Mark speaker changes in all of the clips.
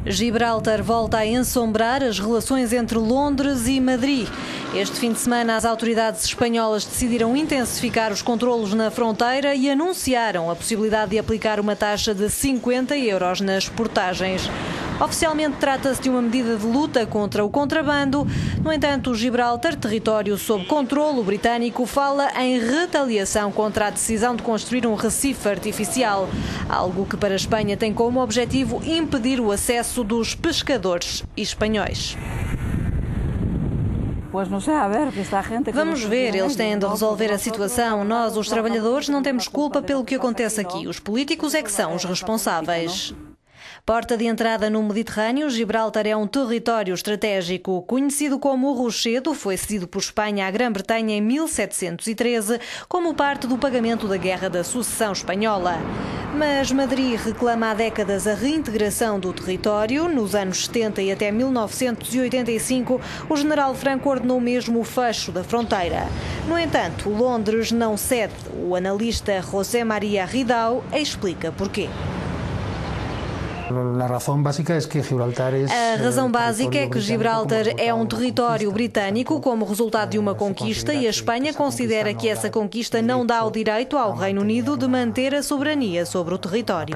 Speaker 1: Gibraltar volta a ensombrar as relações entre Londres e Madrid. Este fim de semana, as autoridades espanholas decidiram intensificar os controlos na fronteira e anunciaram a possibilidade de aplicar uma taxa de 50 euros nas portagens. Oficialmente trata-se de uma medida de luta contra o contrabando. No entanto, Gibraltar, território sob controlo britânico, fala em retaliação contra a decisão de construir um recife artificial, algo que para a Espanha tem como objetivo impedir o acesso dos pescadores espanhóis. Vamos ver, eles têm de resolver a situação. Nós, os trabalhadores, não temos culpa pelo que acontece aqui. Os políticos é que são os responsáveis. Porta de entrada no Mediterrâneo, Gibraltar é um território estratégico. Conhecido como o Rochedo, foi cedido por Espanha à Grã-Bretanha em 1713, como parte do pagamento da Guerra da Sucessão Espanhola. Mas Madrid reclama há décadas a reintegração do território. Nos anos 70 e até 1985, o general Franco ordenou mesmo o fecho da fronteira. No entanto, Londres não cede. O analista José María Ridao explica porquê.
Speaker 2: A razão básica
Speaker 1: é que Gibraltar é um território britânico como resultado de uma conquista e a Espanha considera que essa conquista não dá o direito ao Reino Unido de manter a soberania sobre o território.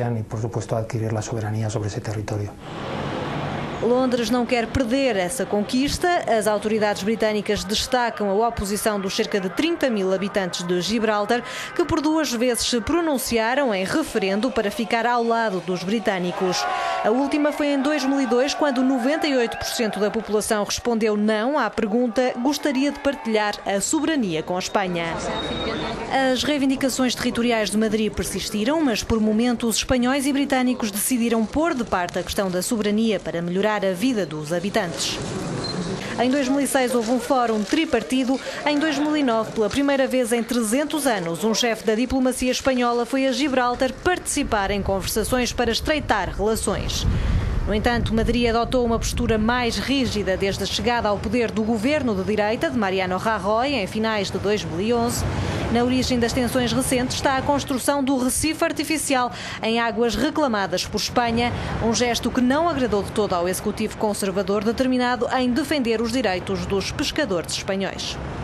Speaker 1: Londres não quer perder essa conquista. As autoridades britânicas destacam a oposição dos cerca de 30 mil habitantes de Gibraltar, que por 2 vezes se pronunciaram em referendo para ficar ao lado dos britânicos. A última foi em 2002, quando 98% da população respondeu não à pergunta: gostaria de partilhar a soberania com a Espanha. As reivindicações territoriais de Madrid persistiram, mas por momentos espanhóis e britânicos decidiram pôr de parte a questão da soberania para melhorar a vida dos habitantes. Em 2006 houve um fórum tripartido. Em 2009, pela primeira vez em 300 anos, um chefe da diplomacia espanhola foi a Gibraltar participar em conversações para estreitar relações. No entanto, Madrid adotou uma postura mais rígida desde a chegada ao poder do governo de direita de Mariano Rajoy em finais de 2011. Na origem das tensões recentes está a construção do recife artificial em águas reclamadas por Espanha, um gesto que não agradou de todo ao executivo conservador determinado em defender os direitos dos pescadores espanhóis.